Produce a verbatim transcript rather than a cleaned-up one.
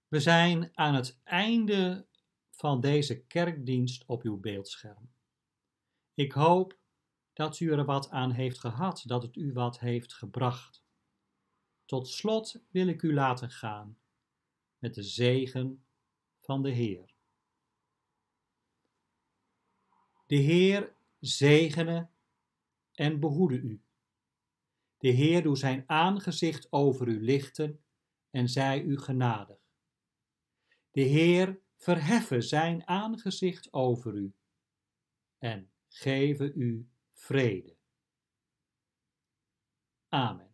We zijn aan het einde van deze kerkdienst op uw beeldscherm. Ik hoop dat u er wat aan heeft gehad, dat het u wat heeft gebracht. Tot slot wil ik u laten gaan met de zegen van de Heer. De Heer zegene en behoede u. De Heer doe zijn aangezicht over u lichten en zij u genadig. De Heer verheffe zijn aangezicht over u en geven u vrede. Amen.